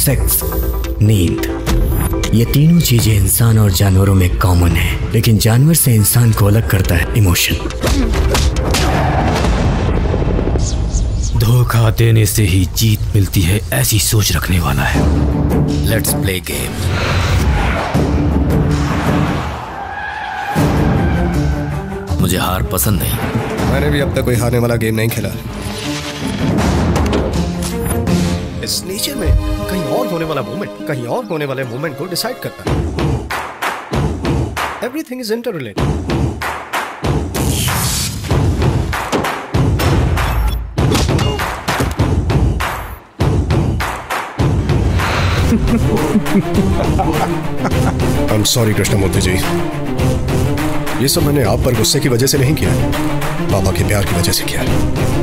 Sex, नींद, ये तीनों चीजें इंसान और जानवरों में कॉमन है, लेकिन जानवर से इंसान को अलग करता है इमोशन। धोखा देने से ही जीत मिलती है, ऐसी सोच रखने वाला है। Let's play game. मुझे हार पसंद नहीं। मैंने भी अब तक कोई हारने वाला गेम नहीं खेला। इस नेचर में कहीं और होने वाला मोमेंट कहीं और होने वाले मोमेंट को डिसाइड करता है। Everything is interrelated. I am sorry Krishnamurthy ji, ये सब मैंने आप पर गुस्से की वजह से नहीं किया, पापा के प्यार की वजह से किया।